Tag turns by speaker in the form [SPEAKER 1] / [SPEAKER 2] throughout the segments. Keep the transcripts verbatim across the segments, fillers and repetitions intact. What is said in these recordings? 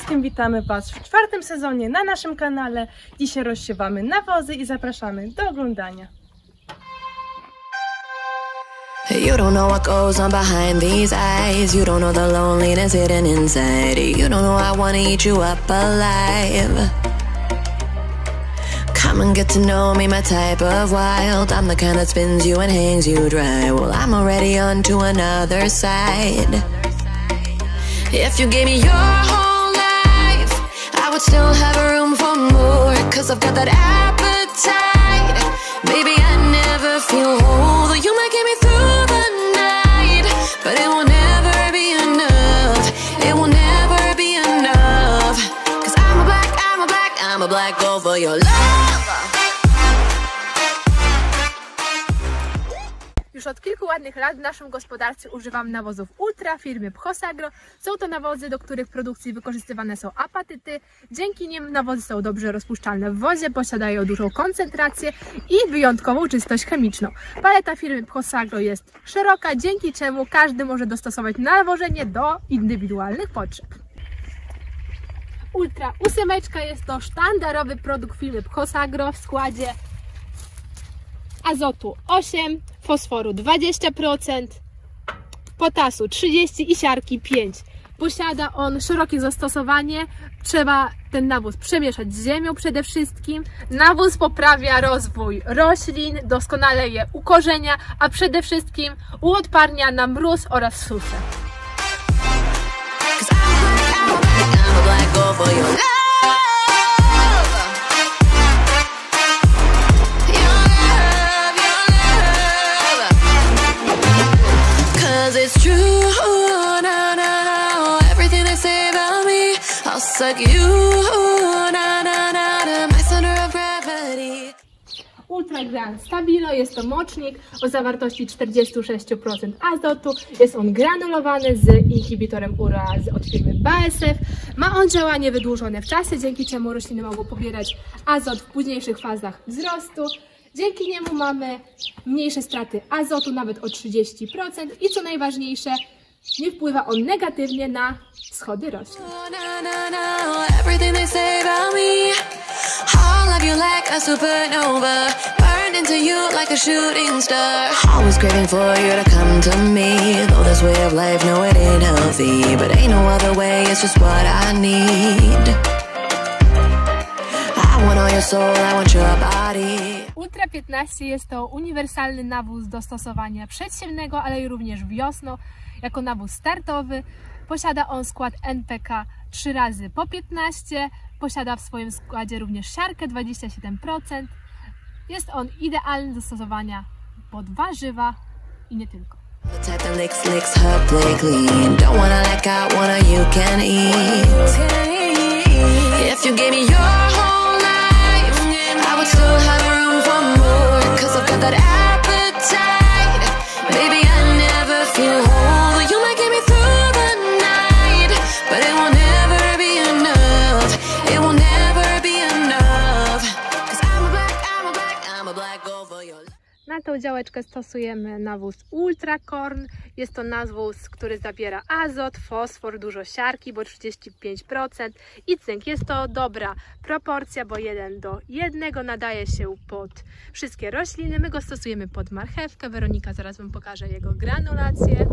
[SPEAKER 1] wszystkim, witamy Was w czwartym sezonie na naszym kanale. Dzisiaj rozsiewamy nawozy i zapraszamy do oglądania.
[SPEAKER 2] You don't know what goes on behind these eyes. You don't know the loneliness hidden inside. You don't know I wanna eat you up alive. Come and get to know me, my type of wild. I'm the kind that spins you and hangs you dry. Well, I'm already on to another side. If you gave me your whole life, I would still have room for more. Cause I've got that appetite. Maybe I never feel whole. Though you might get me through the night, but it will never be enough. It will never be enough. Cause I'm a black, I'm a black, I'm a black girl for your love.
[SPEAKER 3] Już od kilku ładnych lat w naszym gospodarstwie używam nawozów Ultra firmy Phosagro. Są to nawozy, do których w produkcji wykorzystywane są apatyty. Dzięki nim nawozy są dobrze rozpuszczalne w wodzie, posiadają dużą koncentrację i wyjątkową czystość chemiczną. Paleta firmy Phosagro jest szeroka, dzięki czemu każdy może dostosować nawożenie do indywidualnych potrzeb. Ultra ósemeczka jest to sztandarowy produkt firmy Phosagro w składzie azotu osiem, fosforu dwadzieścia procent, potasu trzydzieści procent i siarki pięć procent. Posiada on szerokie zastosowanie. Trzeba ten nawóz przemieszać z ziemią przede wszystkim. Nawóz poprawia rozwój roślin, doskonale je ukorzenia, a przede wszystkim uodparnia na mróz oraz suszę. Ultra Gran Stabilo jest to mocznik o zawartości czterdzieści sześć procent azotu. Jest on granulowany z inhibitorem ureazy od firmy B A S F. Ma on działanie wydłużone w czasie, dzięki czemu rośliny mogą pobierać azot w późniejszych fazach wzrostu. Dzięki niemu mamy mniejsze straty azotu, nawet o trzydzieści procent i co najważniejsze, nie wpływa on negatywnie na schody roślin. Ultra piętnaście jest to uniwersalny nawóz do stosowania przedsiewnego, ale i również wiosną. Jako nawóz startowy posiada on skład N P K trzy razy po piętnaście, posiada w swoim składzie również siarkę dwadzieścia siedem procent. Jest on idealny do stosowania pod warzywa i nie tylko. Na tą działeczkę stosujemy nawóz Ultra Corn. Jest to nawóz, który zawiera azot, fosfor, dużo siarki, bo trzydzieści pięć procent i cynk. Jest to dobra proporcja, bo jeden do jednego nadaje się pod wszystkie rośliny. My go stosujemy pod marchewkę. Weronika zaraz Wam pokaże jego granulację.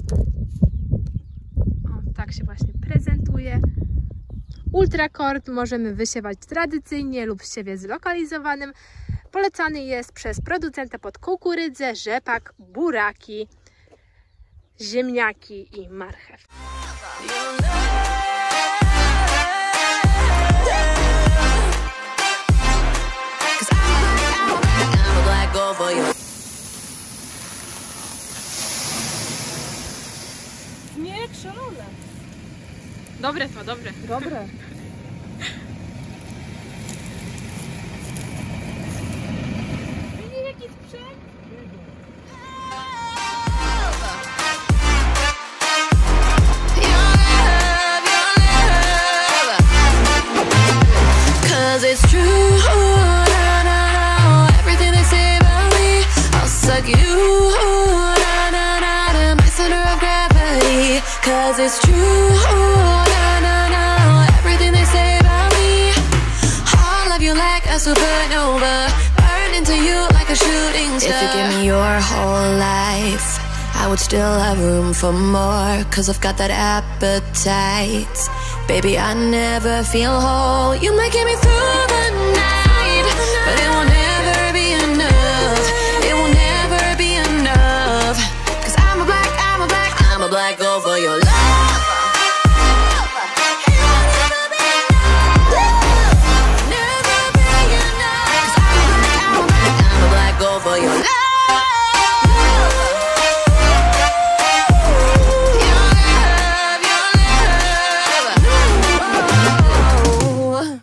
[SPEAKER 3] O, tak się właśnie prezentuje. Ultra Corn możemy wysiewać tradycyjnie lub w siewie zlokalizowanym. Polecany jest przez producenta pod kukurydzę, rzepak, buraki, ziemniaki i marchew.
[SPEAKER 1] Nie jak szalone.
[SPEAKER 3] Dobre to, dobre.
[SPEAKER 1] Dobre.
[SPEAKER 2] It's true, na, na, na, everything they say about me, I'll suck you, na, na, na, to my center of gravity. Cause it's true, na, na, na, a supernova, burn into you like a shooting star. If you give me your whole life, I would still have room for more, cause I've got that appetite. Baby, I never feel whole. You might get me through the night, but it will never be enough. It will never be enough. Cause I'm a black, I'm a black, I'm a black girl for your love. For your love, your love, your love.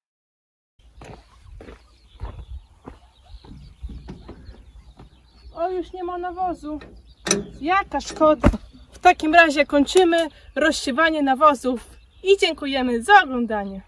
[SPEAKER 1] O, już nie ma nawozu. Jaka szkoda. W takim razie kończymy rozsiewanie nawozów i dziękujemy za oglądanie.